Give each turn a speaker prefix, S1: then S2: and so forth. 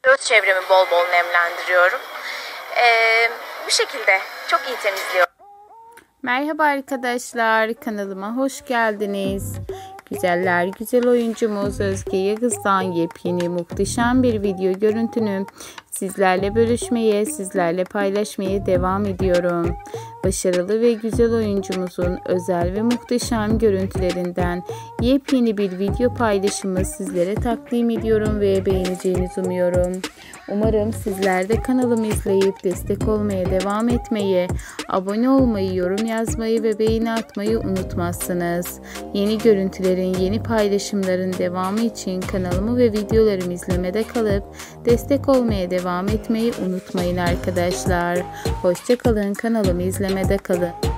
S1: Göz çevremi bol bol nemlendiriyorum. Bu şekilde çok iyi temizliyorum.
S2: Merhaba arkadaşlar, kanalıma hoş geldiniz. Güzeller güzel oyuncumuz Özge Yağız'dan yepyeni muhteşem bir video görüntünü sizlerle bölüşmeye, sizlerle paylaşmaya devam ediyorum. Başarılı ve güzel oyuncumuzun özel ve muhteşem görüntülerinden yepyeni bir video paylaşımı sizlere takdim ediyorum ve beğeneceğinizi umuyorum. Umarım sizler de kanalımı izleyip destek olmaya devam etmeyi, abone olmayı, yorum yazmayı ve beğeni atmayı unutmazsınız. Yeni görüntülerin, yeni paylaşımların devamı için kanalımı ve videolarımı izlemede kalıp destek olmaya devam etmeyi unutmayın arkadaşlar. Hoşça kalın, kanalımı izlemede kalın.